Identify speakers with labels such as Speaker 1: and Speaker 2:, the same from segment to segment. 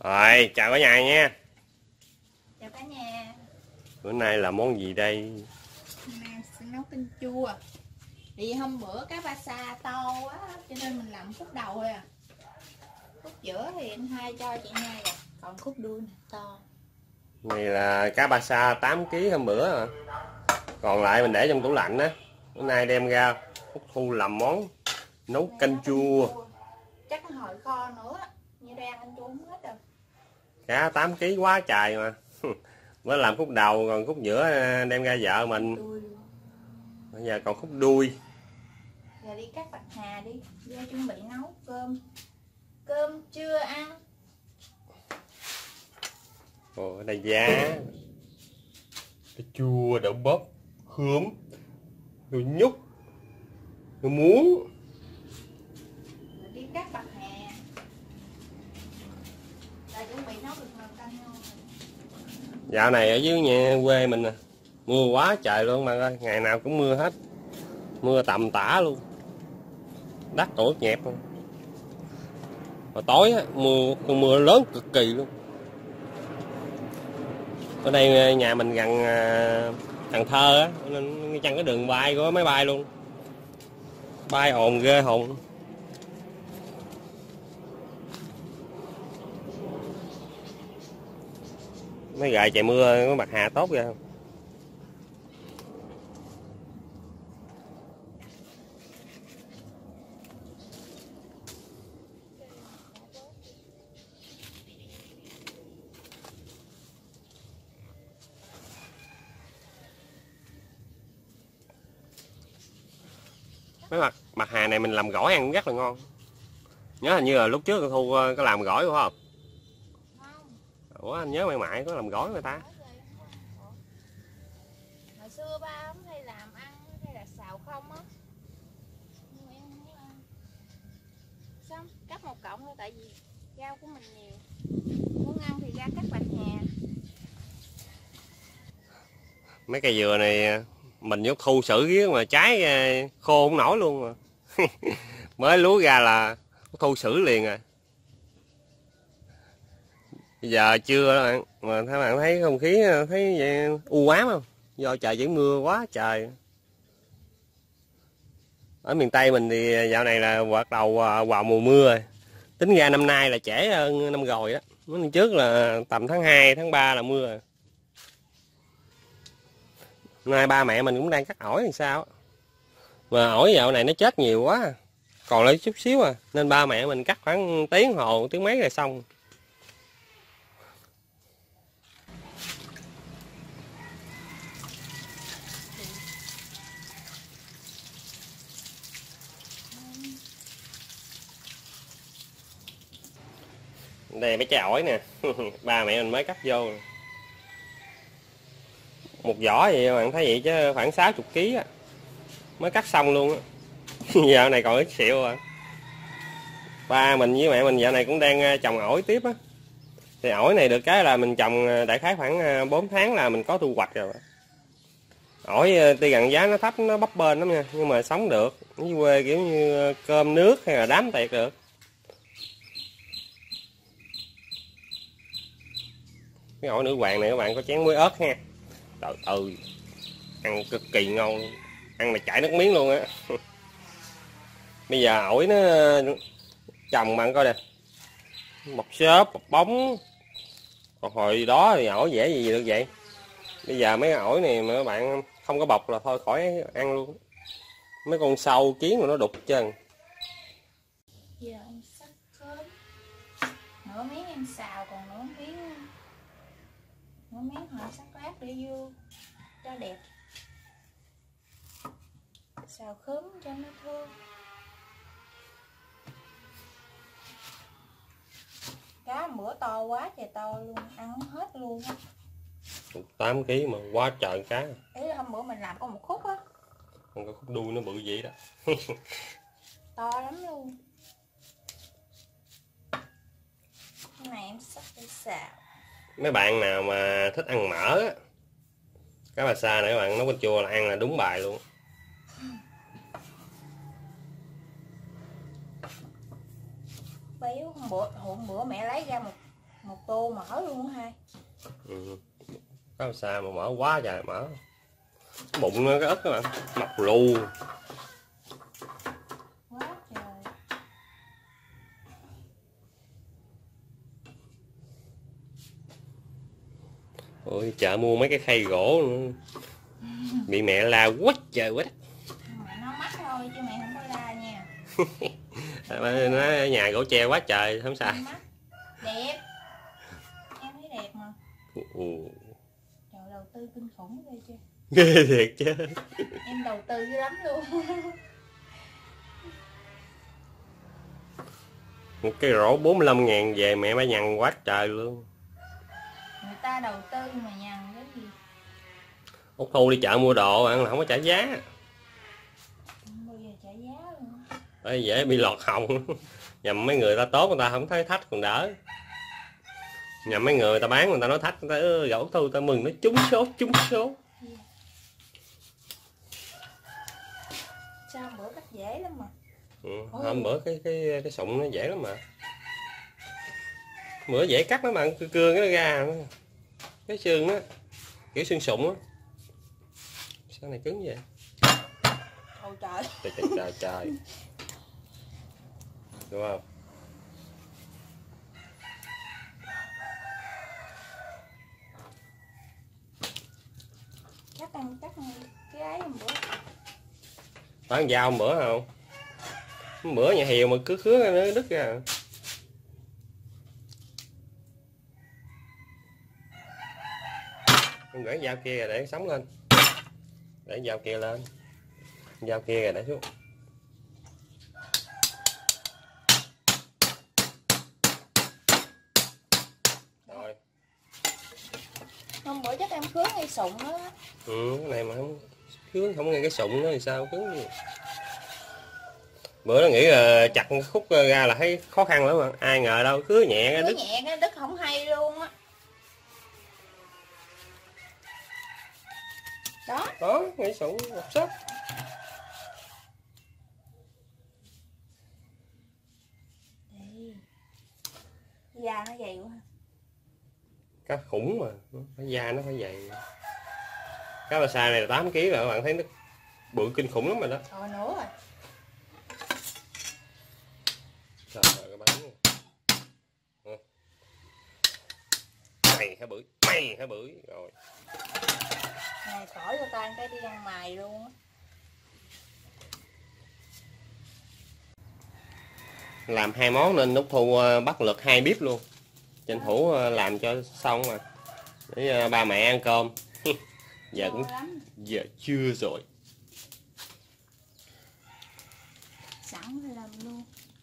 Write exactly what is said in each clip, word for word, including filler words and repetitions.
Speaker 1: Rồi, chào cả nhà nha.
Speaker 2: Chào cả nhà.
Speaker 1: Bữa nay là món gì đây?
Speaker 2: Hôm nay sẽ nấu canh chua. Vì hôm bữa cá ba sa to quá cho nên mình làm khúc đầu thôi à. Khúc giữa thì anh hai cho chị hai rồi. Còn khúc đuôi này to.
Speaker 1: Này là cá ba sa tám ký hôm bữa à. Còn lại mình để trong tủ lạnh á. Bữa nay đem ra Úc Thu làm món nấu canh chua.
Speaker 2: chua. Chắc nó hồi kho nữa. Như đang anh chua không hết rồi.
Speaker 1: Cá tám ký quá trời mà. Mới làm khúc đầu, còn khúc giữa đem ra vợ mình. Bây giờ còn khúc đuôi.
Speaker 2: Giờ đi cắt bạc hà đi. Vô chuẩn bị nấu cơm. Cơm chưa ăn.
Speaker 1: Ồ, đây giá. Cái chua, đậu bắp, khóm, rồi nhúc, rồi muống.
Speaker 2: Rồi đi cắt bạc hà. Rồi chuẩn bị nấu được nồi canh ngon.
Speaker 1: Dạo này ở dưới nhà quê mình nè, mưa quá trời luôn bạn ơi, ngày nào cũng mưa hết, mưa tầm tã luôn, đất đổ nhẹp luôn. Hồi tối á, mưa cơn mưa lớn cực kỳ luôn. Ở đây nhà mình gần Cần Thơ á, nên chẳng có đường bay của máy bay luôn, bay ồn ghê hồn. Mấy gài trời mưa có bạc hà tốt ghê không? Mấy mặt bạc hà này mình làm gỏi ăn rất là ngon. Nhớ hình như là lúc trước Thu có làm gỏi phải không? Ủa anh nhớ mày mãi có làm gỏi người ta.
Speaker 2: Hồi xưa ba không hay làm ăn hay là xào không á. Nhưng mà em không muốn ăn. Xong cắt một cọng thôi tại vì rau của mình nhiều. Muốn ăn thì ra cắt bạc hà.
Speaker 1: Mấy cây dừa này mình nhốt Thu xử riết mà trái khô không nổi luôn mà. Mới lúa ra là Thu xử liền rồi. Bây giờ chưa đó bạn, mà các bạn thấy không khí thấy vậy u ám không? Do trời chỉ mưa quá trời. Ở miền Tây mình thì dạo này là bắt đầu vào mùa mưa rồi. Tính ra năm nay là trễ hơn năm rồi đó. Mấy năm trước là tầm tháng hai, tháng ba là mưa rồi. Nay ba mẹ mình cũng đang cắt ổi làm sao. Mà ổi dạo này nó chết nhiều quá. Còn lại chút xíu à. Nên ba mẹ mình cắt khoảng tiếng hồ, tiếng mấy rồi xong. Đây mấy trái ổi nè. Ba mẹ mình mới cắt vô. Một vỏ vậy bạn thấy vậy chứ khoảng sáu mươi ký á. Mới cắt xong luôn á. Dạo này còn ít xịu à. Ba mình với mẹ mình dạo này cũng đang trồng ổi tiếp á. Thì ổi này được cái là mình trồng đại khái khoảng bốn tháng là mình có thu hoạch rồi. Ổi tuy rằng giá nó thấp, nó bấp bênh lắm nha, nhưng mà sống được. Với quê kiểu như cơm nước hay là đám tiệc được. Cái ổi nữ hoàng này các bạn có chén muối ớt ha. Trời ơi, ăn cực kỳ ngon luôn. Ăn mà chảy nước miếng luôn á. Bây giờ ổi nó trồng bạn coi nè, một xốp, một bóng. Còn hồi đó thì ổi dễ gì được vậy. Bây giờ mấy cái ổi này mà các bạn không có bọc là thôi khỏi ăn luôn. Mấy con sâu kiến mà nó đục chân.
Speaker 2: Giờ em sắc cơm. Nửa miếng em xào, còn nửa miếng nửa miếng họ sắc lát để vô cho đẹp. Xào khóm cho nó thơm. Cá bữa to quá trời to luôn, ăn không hết luôn á.
Speaker 1: tám ký mà quá trời cá.
Speaker 2: Ý là hôm bữa mình làm có một khúc á.
Speaker 1: Còn cái khúc đuôi nó bự vậy đó.
Speaker 2: To lắm luôn. Cái này em sắp để xào.
Speaker 1: Mấy bạn nào mà thích ăn mỡ á, cá ba sa này các bạn nấu canh chua là ăn là đúng bài luôn.
Speaker 2: béo. Hôm bữa hôm bữa mẹ lấy ra một Một tô mỡ luôn hai.
Speaker 1: Ừ. Có sao mà mỡ quá trời mỡ. Bụng nó cái ức các bạn, mập lù.
Speaker 2: Quá trời.
Speaker 1: Ôi chợ mua mấy cái khay gỗ nữa. Bị mẹ la quá trời quá đất.
Speaker 2: Mẹ nó mắc thôi chứ mẹ không có la nha.
Speaker 1: Nó ở nhà gỗ tre quá trời không sao.
Speaker 2: Đẹp. Em thấy đẹp mà.
Speaker 1: Ừ.
Speaker 2: Trời, đầu tư kinh khủng ghê chưa?
Speaker 1: Ghê thiệt chứ.
Speaker 2: Em đầu tư dữ lắm luôn.
Speaker 1: Một cái rổ bốn mươi lăm ngàn về mẹ mới nhằn quá trời luôn.
Speaker 2: Người ta đầu tư mà nhằn cái gì?
Speaker 1: Út Thu đi chợ mua đồ ăn là không có trả giá.
Speaker 2: Không bao giờ trả giá luôn.
Speaker 1: Bởi dễ bị lọt họng. Nhầm mấy người ta tốt người ta không thấy thách còn đỡ. Nhầm mấy người ta bán người ta nói thách, người ta ơ Út Thu ta mừng nó trúng số trúng số.
Speaker 2: Sao bữa cách dễ lắm mà.
Speaker 1: Ừ, hôm bữa cái cái cái sụng nó dễ lắm mà. Bữa dễ cắt nó mà cưa cưa nó ra cái xương á, kiểu xương sụng á. Sao này cứng vậy?
Speaker 2: Ôi trời.
Speaker 1: Trời trời trời trời. Đúng không?
Speaker 2: Chắc ăn chắc ăn cái ấy một bữa.
Speaker 1: Bán dao một bữa không? Một bữa nhà Hiều mà cứ khứa nó đứt ra. Em gửi dao kia rồi để sống lên. Để dao kia lên. Dao kia rồi để xuống. Rồi.
Speaker 2: Hôm bữa chắc em khứa ngay sụng đó.
Speaker 1: Ừ, cái này mà không khứa không nghe cái sụng nó thì sao cứng gì. Bữa nó nghĩ là chặt khúc ra là thấy khó khăn lắm mà ai ngờ đâu khứa nhẹ cái
Speaker 2: Khứa
Speaker 1: đứt.
Speaker 2: nhẹ cái đứt không hay luôn á. Đó.
Speaker 1: Đó, ngay sụng một sấp.
Speaker 2: Đây. Da nó dày quá.
Speaker 1: Cá khủng mà, cái da nó phải dày. Cá bà sa này là tám ký rồi các bạn thấy nó bự kinh khủng lắm rồi đó.
Speaker 2: Rồi nữa rồi.
Speaker 1: Trời ơi cái bánh này. Mày hả bưởi, mày hả bưởi rồi.
Speaker 2: Này khỏi cho tan cái đi ăn mày luôn á.
Speaker 1: Làm hai món nên Út Thu bắt lượt hai bếp luôn. Tranh thủ làm cho xong mà. Để ba mẹ ăn cơm. Giờ cũng giờ chưa rồi.
Speaker 2: Sẵn rồi làm luôn.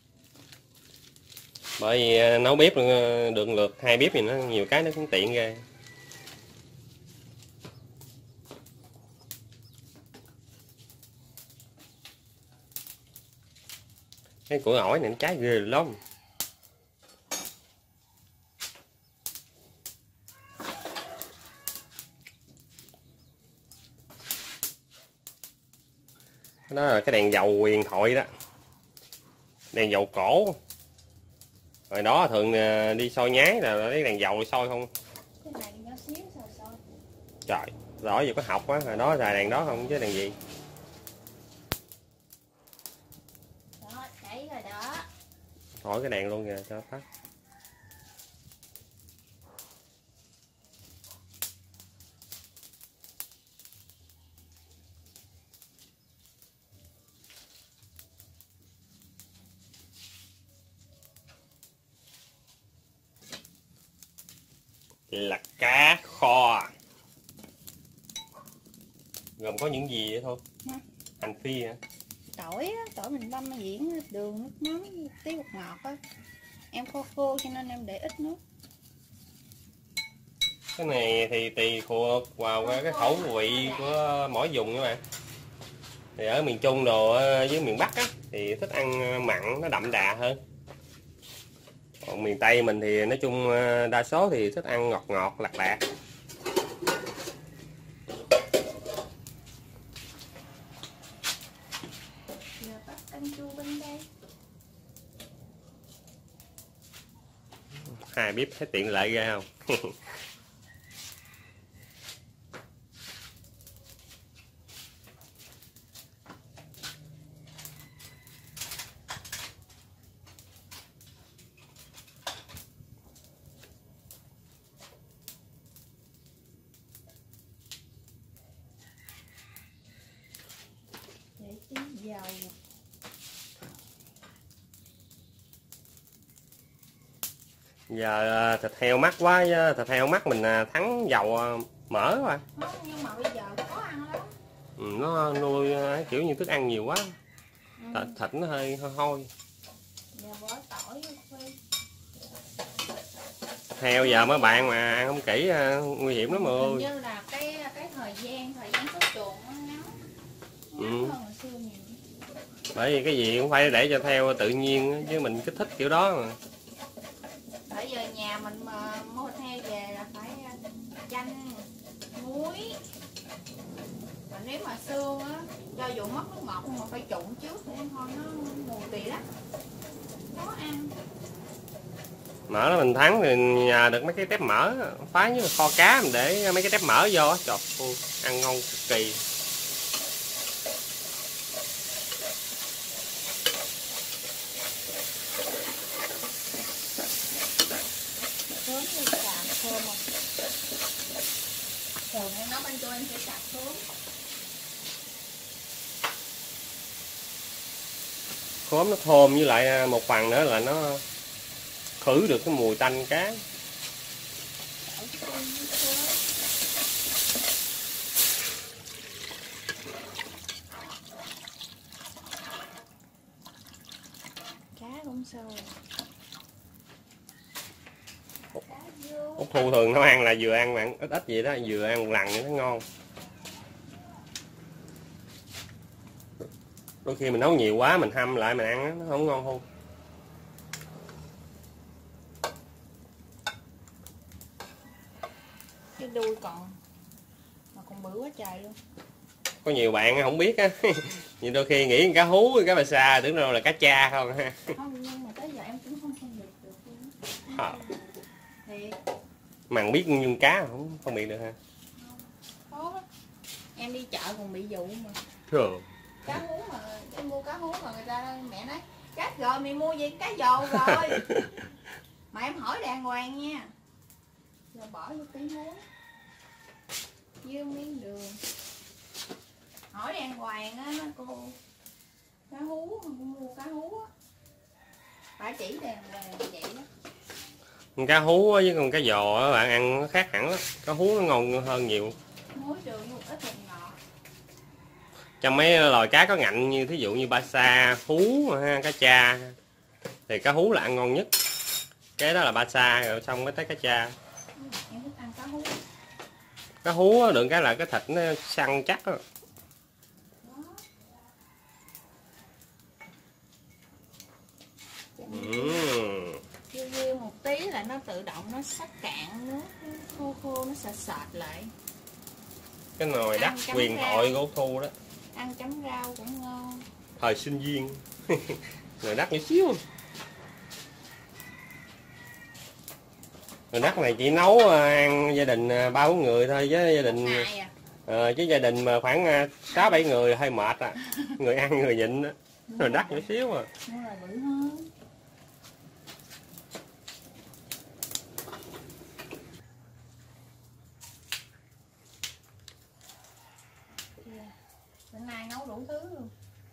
Speaker 1: Bởi vì nấu bếp được lượt hai bếp thì nó nhiều cái nó cũng tiện ghê. Cái củi ổi này nó cháy ghê lắm. Đó là cái đèn dầu huyền thoại đó. Đèn dầu cổ. Rồi đó thường đi soi nhái là lấy đèn dầu soi không.
Speaker 2: Cái này nhỏ xíu sao soi.
Speaker 1: Trời, rõ giờ có học quá, hồi đó xài đèn đó không chứ đèn gì.
Speaker 2: Đó, cháy rồi đó.
Speaker 1: Hỏi cái đèn luôn kìa cho tắt. Là cá kho. Gồm có những gì vậy thôi?
Speaker 2: Hả?
Speaker 1: Hành phi hả?
Speaker 2: Tỏi á, tỏi mình băm diễn đường, nước mắm, tí bột ngọt á. Em khô khô cho nên em để ít nước.
Speaker 1: Cái này thì tùy thuộc vào cái khẩu vị của mỗi vùng các bạn. Thì ở miền Trung đồ với miền Bắc á thì thích ăn mặn nó đậm đà hơn. Còn miền Tây mình thì nói chung đa số thì thích ăn ngọt ngọt lạc lạc.
Speaker 2: Giờ bắt canh chua bên đây.
Speaker 1: hai bếp thấy tiện lợi ghê không?
Speaker 2: Để tí dầu.
Speaker 1: Giờ thịt heo mắc quá, thịt heo mắc mình thắng dầu mỡ quá.
Speaker 2: Không, nhưng mà bây giờ khó ăn lắm.
Speaker 1: Ừ, nó nuôi kiểu như thức ăn nhiều quá.
Speaker 2: Ừ.
Speaker 1: Thịt nó hơi hơi hôi.
Speaker 2: Giờ bỏ tỏi vô phi.
Speaker 1: Heo giờ mấy bạn mà ăn không kỹ nguy hiểm lắm
Speaker 2: Hình
Speaker 1: ơi.
Speaker 2: như là cái cái thời gian thời gian xuất chuồng nó ngắn, ngắn
Speaker 1: Ừ.
Speaker 2: hơn hồi xưa nhiều.
Speaker 1: Bởi vì cái gì cũng phải để cho theo tự nhiên chứ mình kích thích kiểu đó mà.
Speaker 2: Bây giờ nhà mình mà mua thịt heo về là phải chanh, muối. Mà nếu mà xương á, cho dù mất nước ngọt nhưng mà phải trụng trước để thôi nó mùi vị lắm. Khó ăn.
Speaker 1: Mỡ đó mình thắng thì nhà được mấy cái tép mỡ, phá với kho cá mình để mấy cái tép mỡ vô, trời ơi, ăn ngon cực kỳ.
Speaker 2: Thơm như xào thơm không? Thường em nấu bánh cho em sẽ xào thơm.
Speaker 1: Khóm nó thơm, với lại một phần nữa là nó khử được cái mùi tanh cá.
Speaker 2: Xào thơm với thơm. Cá cũng sâu.
Speaker 1: Út Thu thường nấu ăn là vừa ăn mà ít ít vậy đó, vừa ăn một lần nó ngon. Đôi khi mình nấu nhiều quá mình hâm lại mình ăn nó không ngon không.
Speaker 2: Cái đuôi còn mà còn bự quá trời luôn.
Speaker 1: Có nhiều bạn không biết á, nhưng đôi khi nghĩ cá hú cá bà sa tưởng đâu là cá cha không ha.
Speaker 2: Không, nhưng mà tới giờ em cũng không phân biệt được luôn.
Speaker 1: À.
Speaker 2: Thiệt.
Speaker 1: Mà biết nhưng cá không phân biệt được ha.
Speaker 2: Khó lắm. Em đi chợ còn bị dụ mà.
Speaker 1: Rồi.
Speaker 2: Cá hú mà em mua cá hú mà người ta mẹ nói chết rồi mày mua gì cá dồ rồi. Mà em hỏi đàng hoàng nha. Rồi bỏ vô tí muối với miếng đường. Hỏi đàng hoàng á cô. Cá hú mà cô mua cá hú á. Phải chỉ đàng hoàng vậy đó.
Speaker 1: Con cá hú với con cá giò á bạn ăn nó khác hẳn lắm. Cá hú nó ngon hơn nhiều.
Speaker 2: Muối đường một ít đường ngọt.
Speaker 1: Trong mấy loài cá có ngạnh như thí dụ như ba sa, hú, ha, cá cha thì cá hú là ăn ngon nhất. Cái đó là ba sa rồi xong mới tới cá cha.
Speaker 2: Em thích ăn cá hú.
Speaker 1: Cá hú được cái là cái thịt nó săn chắc á.
Speaker 2: Uhm. Riêu riêu một tí là nó tự động nó sắc cạn nước khô khô nó sệt sệt lại.
Speaker 1: Cái nồi đất huyền thoại của Út Thu đó.
Speaker 2: Ăn chấm rau cũng ngon.
Speaker 1: Thời sinh viên. Nồi đất nhỏ xíu. Nồi đất này chỉ nấu ăn gia đình ba bốn người thôi, với gia đình
Speaker 2: à.
Speaker 1: ờ, chứ gia đình mà khoảng sáu bảy người hơi mệt à. Người ăn người nhịn á. Nồi đất nhỏ xíu à.
Speaker 2: Nó là bự hơn. Bữa nay nấu đủ thứ luôn.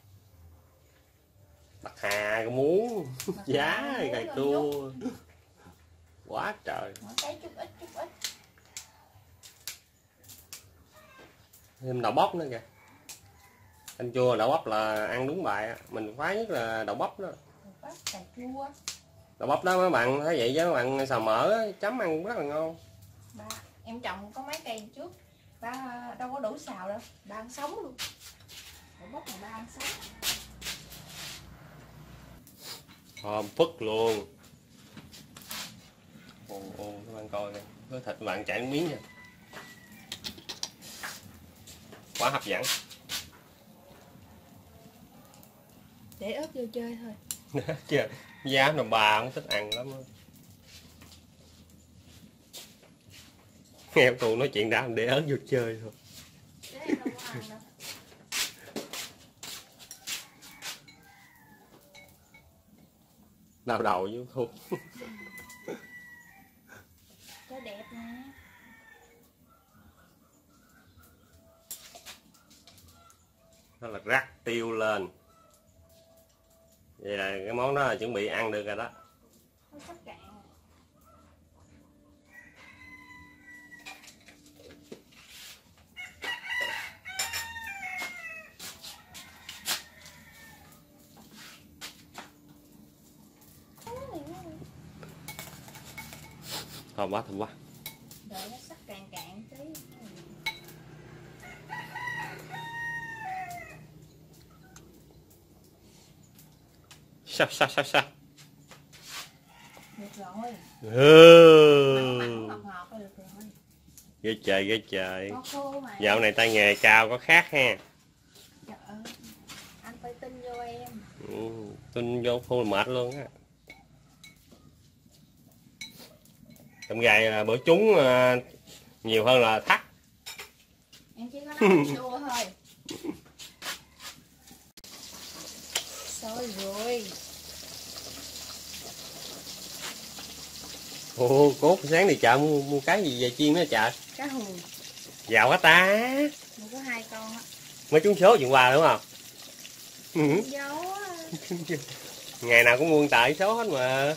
Speaker 1: Bạc hà, muống, giá, cà chua. Quá trời.
Speaker 2: Mỗi cái chút ít chút ít.
Speaker 1: Thêm đậu bắp nữa kìa. Canh chua đậu bắp là ăn đúng bài á. Mình khoái nhất là đậu bắp đó.
Speaker 2: Đậu bắp, cà chua.
Speaker 1: Đậu bắp đó mấy bạn thấy vậy chứ mấy bạn xào mỡ á, chấm ăn rất là ngon.
Speaker 2: Ba, em trồng có mấy cây trước. Ba đâu có đủ xào đâu. Ba ăn sống luôn. Đậu bắp là ba ăn sống.
Speaker 1: Thơm phức luôn. Ồ, ồ, các bạn coi nè, cái thịt bạn chảy miếng nha. Quá hấp dẫn.
Speaker 2: Để ớt vô chơi thôi.
Speaker 1: Chứ giá mà bà không thích ăn lắm. Nghe cô nói chuyện đã để ớt vô chơi thôi.
Speaker 2: Để em đâu có ăn đâu.
Speaker 1: Đau đầu với cô.
Speaker 2: Cho đẹp nè.
Speaker 1: Đó là rắc tiêu lên. Vậy là cái món đó là chuẩn bị ăn được rồi đó.
Speaker 2: Nó sắp cạn.
Speaker 1: Thơm quá, thơm quá.
Speaker 2: Đợi nó sắp cạn cạn tí.
Speaker 1: Sao sao sao sao.
Speaker 2: Được rồi.
Speaker 1: Ừ.
Speaker 2: Ngọt ngọt là được rồi.
Speaker 1: Ghê trời, ghê trời.
Speaker 2: Nó khô mà.
Speaker 1: Dạo này tay nghề cao có khác ha.
Speaker 2: Trời ơi. Anh phải tin vô em.
Speaker 1: Ừ, tin vô khô là mệt luôn á. Trong gầy là bữa trúng uh, nhiều hơn là thắt.
Speaker 2: Em chỉ có nói chua thôi. Rồi rồi.
Speaker 1: Ồ, Cốt sáng đi chợ mua, mua cái gì về chiên đó chợ?
Speaker 2: Cá hù.
Speaker 1: Giàu quá ta.
Speaker 2: Mua có hai con á.
Speaker 1: Mới trúng số chuyện quà đúng không? Ừ.
Speaker 2: Dấu á.
Speaker 1: Ngày nào cũng mua tờ số hết mà.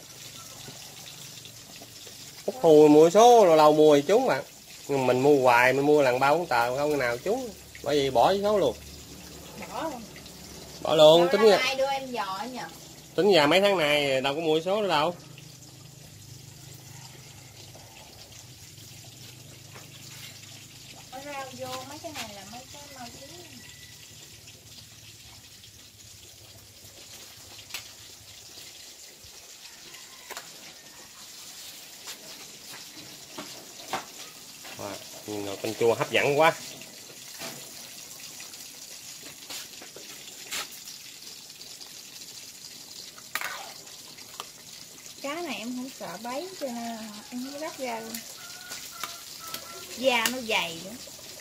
Speaker 1: Út Hù mua số lâu lâu mua thì trúng mà. Nhưng mình mua hoài, mình mua lần ba bốn tờ không cái nào trúng. Bởi vì bỏ số luôn.
Speaker 2: Bỏ luôn.
Speaker 1: Bỏ luôn, tính ra,
Speaker 2: ai đưa em dò nhờ.
Speaker 1: tính ra mấy tháng này đâu có mua số nữa đâu.
Speaker 2: Bỏ rau vô mấy cái này là mấy cái mau chín.
Speaker 1: Wow, nồi canh chua hấp dẫn quá.
Speaker 2: Cá này em không sợ bấy cho nên là em không rắc ra luôn. Da nó dày nữa.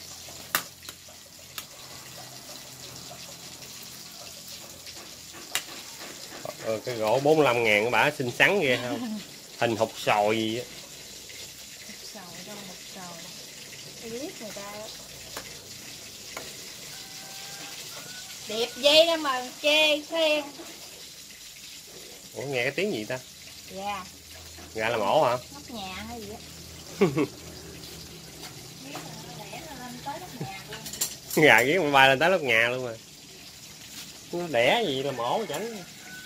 Speaker 1: Ờ, cái gỗ bốn mươi lăm ngàn bả xinh xắn ghê không? Hình hột sòi gì á.
Speaker 2: Hột sòi đâu, hột sòi. Tôi biết người ta. Đẹp dây đó mà chê khen.
Speaker 1: Ủa nghe cái tiếng gì ta?
Speaker 2: Dạ.
Speaker 1: Gà làm ổ hả?
Speaker 2: Nóc nhà hay gì á.
Speaker 1: Gà ghé bay lên tới lớp nhà luôn mà. Nó đẻ gì làm ổ chẳng.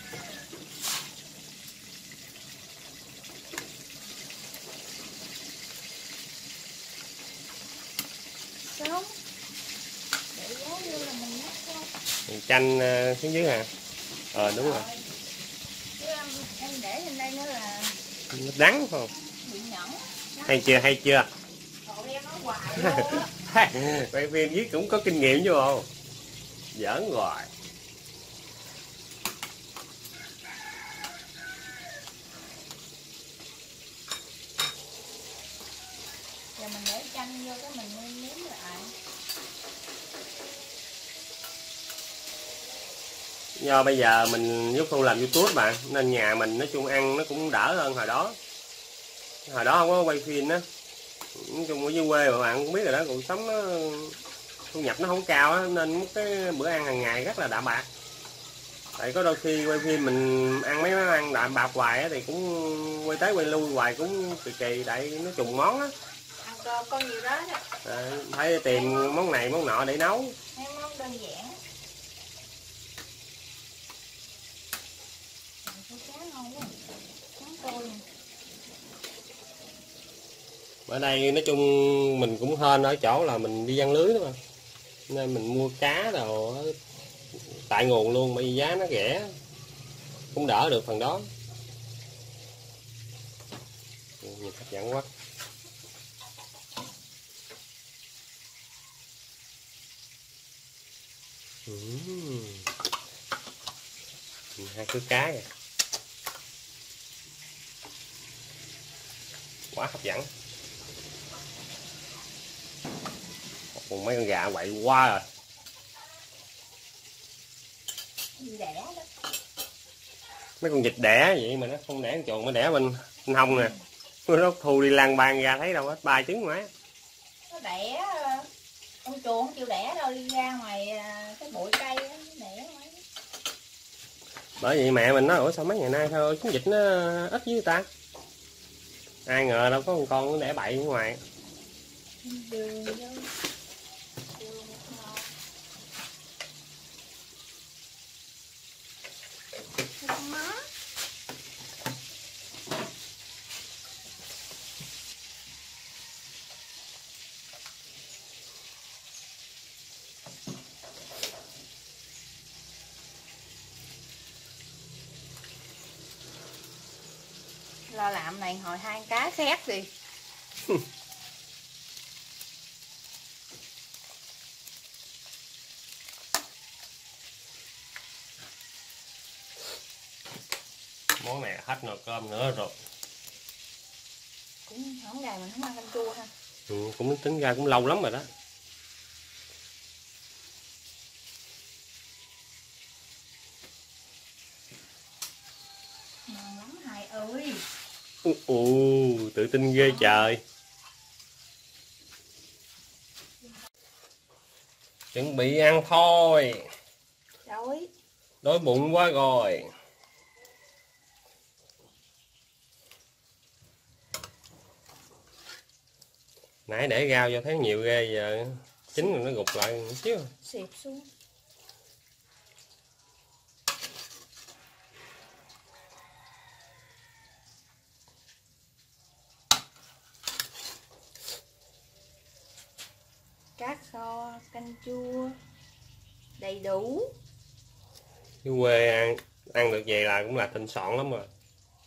Speaker 2: Sống. Để giá vô là mình nhắc thôi.
Speaker 1: Chanh uh, xuống dưới hả? Ờ đúng rồi.
Speaker 2: Chứ em, em để lên đây nữa là
Speaker 1: Nó đắng không?
Speaker 2: bị nhẫn.
Speaker 1: Hay chưa, hay chưa?
Speaker 2: Cậu em nói hoài luôn á.
Speaker 1: Quay phim với cũng có kinh nghiệm chứ không? Giỡn hoài.
Speaker 2: Giờ mình để chanh vô cái mình nêm nếm lại.
Speaker 1: Do bây giờ mình giúp Thu làm YouTube mà nên nhà mình nói chung ăn nó cũng đỡ hơn hồi đó. Hồi đó không có quay phim á. Nói chung ở dưới quê mà bạn cũng biết rồi đó, cuộc sống nó thu nhập nó không cao á nên cái bữa ăn hàng ngày rất là đạm bạc. Tại có đôi khi quay phim mình ăn mấy món ăn đạm bạc hoài á thì cũng quay tới quay lui hoài cũng kỳ kỳ tại nó trùng món á.
Speaker 2: Ăn cơm con nhiều đó đó.
Speaker 1: À, phải tìm món này món nọ để nấu.
Speaker 2: Mấy món đơn giản. Có cá ngon quá. Món tôi.
Speaker 1: Ở đây nói chung mình cũng hên ở chỗ là mình đi giăng lưới đó mà. Nên mình mua cá đồ tại nguồn luôn bởi vì giá nó rẻ. Cũng đỡ được phần đó. Nhìn hấp dẫn quá. Uhm. Hai cứ cá kìa. Quá hấp dẫn. Còn mấy con gà quậy quá rồi.
Speaker 2: Đẻ đó.
Speaker 1: Mấy con vịt đẻ vậy mà nó không đẻ chuồng, mới đẻ bên, bên hông nè. Nó thu đi lang bang ra thấy đâu hết, ba trứng mà.
Speaker 2: Nó đẻ, con chuồng không chịu đẻ đâu, đi ra ngoài cái bụi cây đó, đẻ ngoài.
Speaker 1: Bởi vậy mẹ mình nói ủa sao mấy ngày nay thôi trứng vịt nó ít với người ta. Ai ngờ đâu có con con nó đẻ bậy ở ngoài.
Speaker 2: Đường vô. Lo làm này hồi hai cá khét đi.
Speaker 1: Món này hết nồi cơm nữa rồi.
Speaker 2: Cũng không ngày mình không ăn canh chua ha.
Speaker 1: Ừ, cũng tính ra cũng lâu lắm rồi đó.
Speaker 2: Ngon lắm Hai ơi.
Speaker 1: Ù, ù, tự tin ghê trời. Chuẩn bị ăn thôi.
Speaker 2: Đói.
Speaker 1: Đói bụng quá rồi. Nãy để rau cho thấy nhiều ghê, giờ chín rồi nó gục lại một xíu.
Speaker 2: Xịp xuống. Cá kho, canh chua đầy đủ.
Speaker 1: Cái quê ăn ăn được vậy là cũng là thịnh soạn lắm rồi.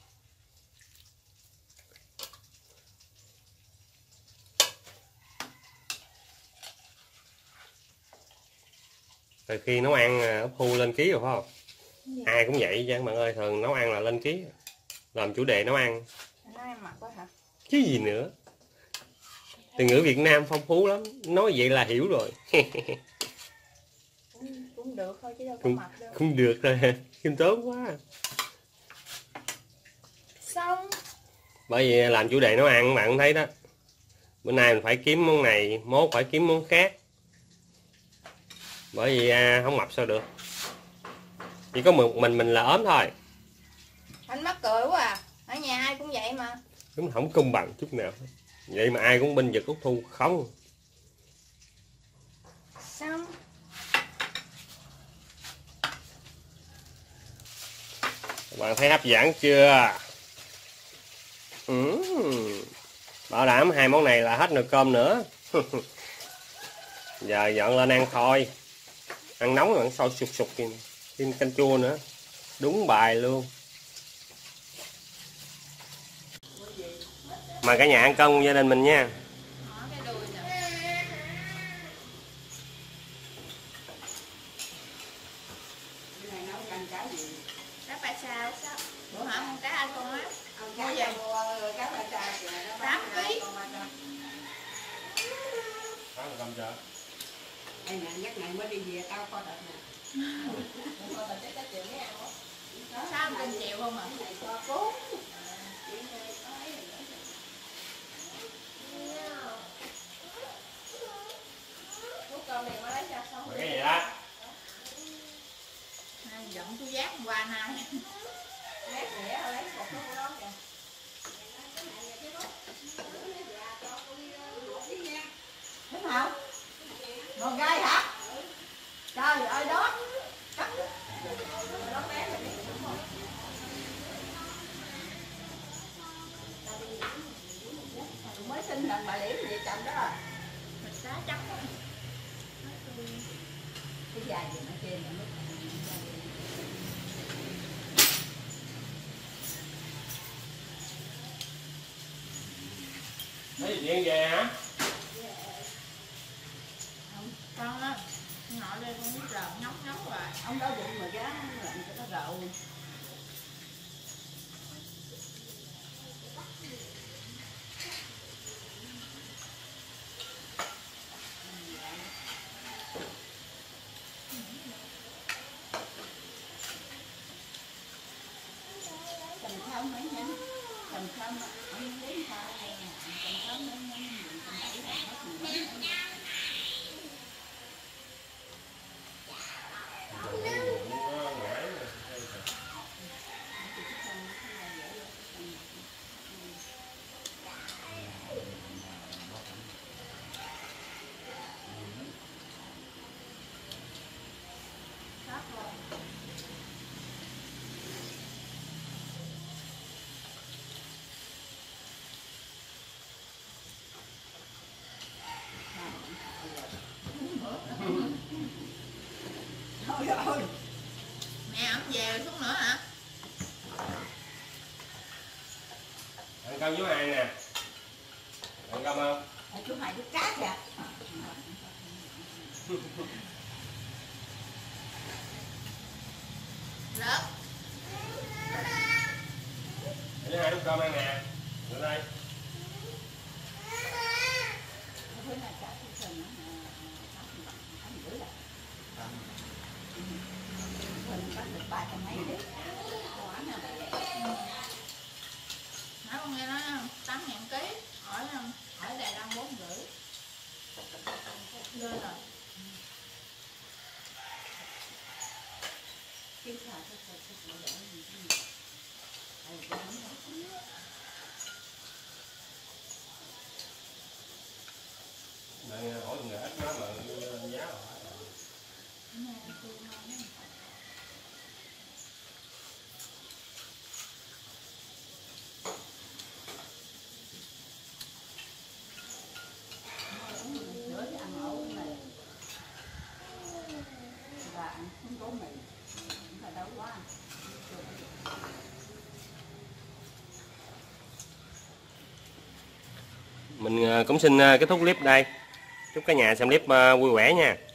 Speaker 1: Từ khi nấu ăn ốc hu lên ký rồi phải không?
Speaker 2: Gì?
Speaker 1: Ai cũng vậy chứ bạn ơi, thường nấu ăn là lên ký, làm chủ đề nấu ăn.
Speaker 2: Nói em mặc quá hả?
Speaker 1: Chứ gì nữa. Từ ngữ Việt Nam phong phú lắm, nói vậy là hiểu rồi.
Speaker 2: cũng, cũng được thôi chứ đâu có
Speaker 1: cũng,
Speaker 2: mặc đâu.
Speaker 1: cũng được rồi, khiêm tốn quá.
Speaker 2: Xong.
Speaker 1: Bởi vì làm chủ đề nấu ăn bạn cũng thấy đó. Bữa nay mình phải kiếm món này, mốt phải kiếm món khác. Bởi vì à, không mập sao được. Chỉ có một mình mình là ốm thôi.
Speaker 2: Anh mắc cười quá à. Ở nhà ai cũng vậy mà.
Speaker 1: Đúng không công bằng chút nào. Vậy mà ai cũng binh vực Úc Thu không.
Speaker 2: Xong.
Speaker 1: Bạn thấy hấp dẫn chưa? Ừ. Bảo đảm hai món này là hết nồi cơm nữa. Giờ dọn lên ăn thôi. Ăn nóng rồi ăn sôi sụt sụt kìa. Thêm canh chua nữa. Đúng bài luôn. Mời cả nhà ăn cơm gia đình mình nha.
Speaker 2: Cá ba sa sao? Bữa hả con cá ai con á? Mua về mua cá ba sa tám ký.
Speaker 3: Em nhận nhắc ngày mới đi về tao coi thịt nè.
Speaker 2: Coi thịt chắc chịu mấy ăn quá. Sao cân chịu không hả? Cơm này mới lấy ra xong.
Speaker 1: Cái gì đó?
Speaker 2: Giọng tôi giác qua nay. Lát rẻ lấy một cái đó kìa. Đúng không? Ngồi gai hả? Trời ơi đó. Cắt. Đó bé rồi. Mới sinh lần bà Liễm về chồng đó. Thịt cá trắng đó. Cái dài gì nó trên là nước.
Speaker 1: Thấy chuyện về hả?
Speaker 2: Con á, nội đây con biết rợn nhóc nhóc rồi.
Speaker 3: Ông đó bụng mà giá lạnh cho nó rậu.
Speaker 2: Mẹ ẩm về xuống nữa hả?
Speaker 1: Ăn cơm với ai nè? Ăn cơm không?
Speaker 3: Chú hai đứa cá kìa.
Speaker 2: Rớt.
Speaker 1: Với hai đứa cơm ăn nè. Lên đây.
Speaker 2: Nói con nghe nói tám ngàn ký, hỏi hỏi Đài Loan bốn rưỡi. Lên rồi.
Speaker 1: Đây hỏi người ít nó là giá rồi. Mình cũng xin kết thúc clip đây. Chúc cả nhà xem clip vui vẻ nha.